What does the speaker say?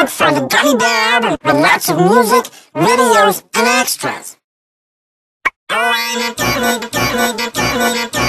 out for the Gummy Bear album with lots of music, videos, and extras. Alright,